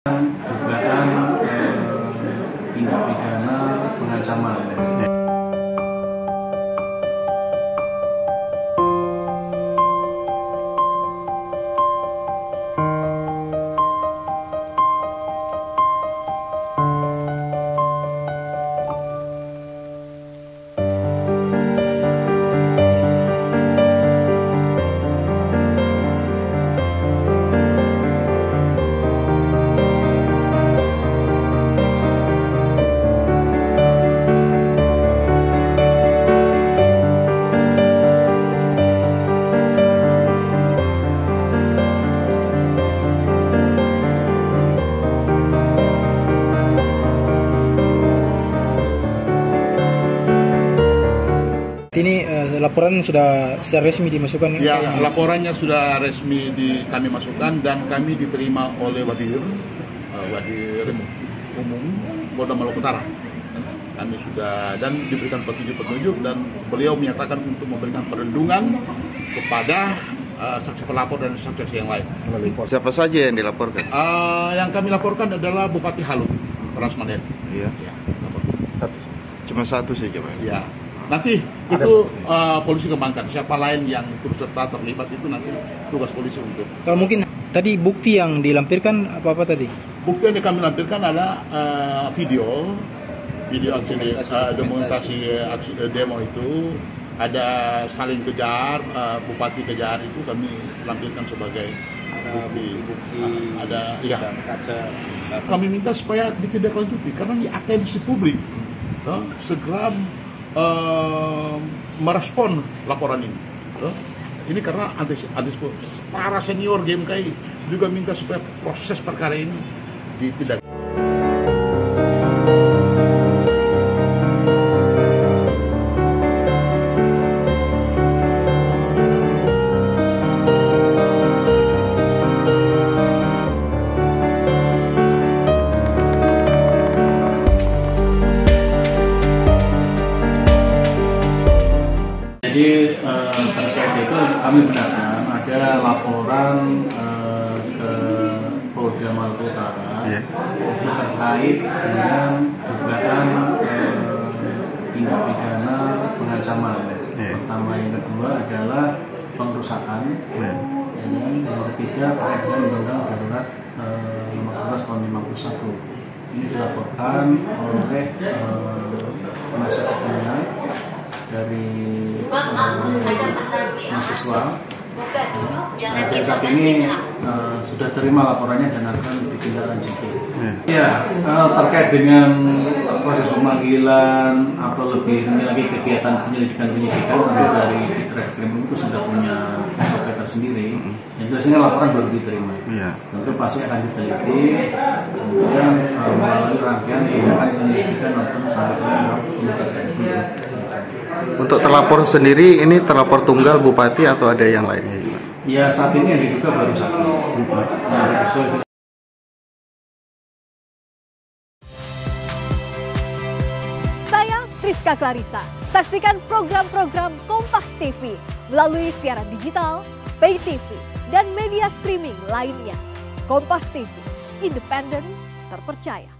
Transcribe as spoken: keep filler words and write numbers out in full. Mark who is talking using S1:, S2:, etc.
S1: dugaan eh, tindak pidana pengancaman.
S2: Ini uh, laporan sudah secara resmi dimasukkan?
S3: Ya, laporannya sudah resmi di kami masukkan dan kami diterima oleh Wadir, uh, Wadir Umum Polda Maluku Utara. Kami sudah dan diberikan petunjuk-petunjuk dan beliau menyatakan untuk memberikan perlindungan kepada uh, saksi pelapor dan saksi yang lain.
S4: Siapa saja yang dilaporkan?
S3: Uh, yang kami laporkan adalah Bupati Halut, Rasmanel.
S4: Iya.
S3: Ya,
S4: satu. Cuma satu saja, Pak.
S3: Ya. Nanti itu uh, polisi kembangkan. Siapa lain yang turut serta terlibat itu nanti tugas polisi untuk.
S2: Kalau mungkin tadi bukti yang dilampirkan apa-apa tadi?
S3: Bukti yang kami lampirkan adalah uh, video, video aksi uh, demonstrasi aksi uh, demo itu ada saling kejar, uh, bupati kejar itu kami lampirkan sebagai bukti. bukti uh, ada, ya. Kaca. Kami minta supaya ditindaklanjuti karena ini atensi publik. Uh, segera Uh, merespon laporan ini. Uh, ini karena antis, antis, para senior G M K I juga minta supaya proses perkara ini ditindak.
S1: Jadi eh, terkait itu kami benarkan ada laporan eh, ke Polda Maluku Utara yeah. itu terkait dengan dugaan eh, tindak pidana pengancaman. Yeah. Pertama, yang kedua adalah pengerusakan, yeah. yang ketiga terkait dengan Undang-Undang Darurat eh, Nomor dua belas Tahun lima puluh satu. Ini dilaporkan oleh eh, penasihat hukumnya dari uh, mahasiswa. Nah, dan saat ini uh, sudah terima laporannya dan akan ditindaklanjuti. Ya, uh, terkait dengan proses pemanggilan atau lebih ini lagi kegiatan penyelidikan-penyelidikan tentu dari Ditreskrim itu sudah punya S O P tersendiri. Yang biasanya laporan baru diterima. Ya. Tentu pasti akan diteliti, kemudian uh, melalui rangkaian tindakan penyelidikan maupun sampai dengan penuntutan.
S4: Untuk terlapor sendiri, ini terlapor tunggal bupati atau ada yang lainnya juga?
S1: Ya, saat ini yang diduga baru satu. Nah, sesuai.
S5: Saya Rizka Clarissa. Saksikan program-program Kompas T V melalui siaran digital, pay T V, dan media streaming lainnya. Kompas T V, independen, terpercaya.